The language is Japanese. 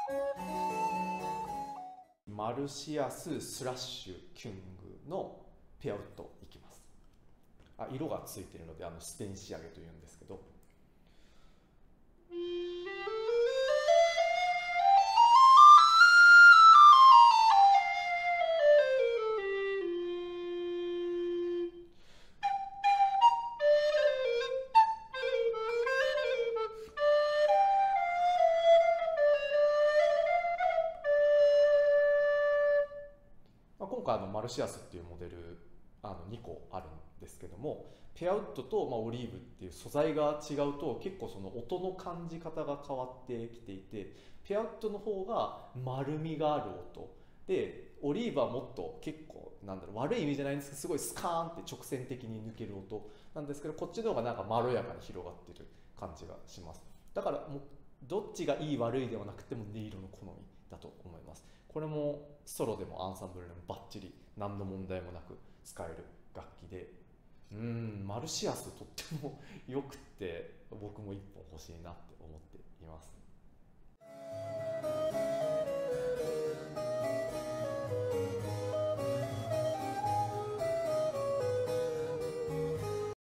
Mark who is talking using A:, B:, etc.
A: マルシアススラッシュキュングのペアウッドいきます。色がついているのでスペイン仕上げというんですけど、今回マルシアスっていうモデル2個あるんですけども、ペアウッドと、オリーブっていう素材が違うと結構その音の感じ方が変わってきていて、ペアウッドの方が丸みがある音で、オリーブはもっと結構悪い意味じゃないんですけど、すごいスカーンって直線的に抜ける音なんですけど、こっちの方がなんかまろやかに広がってる感じがします。だからもうどっちがいい悪いではなくても音色の好みだと思います。これもソロでもアンサンブルでもバッチリ何の問題もなく使える楽器で、マルシアスとってもよくって、僕も一本欲しいなって思っています。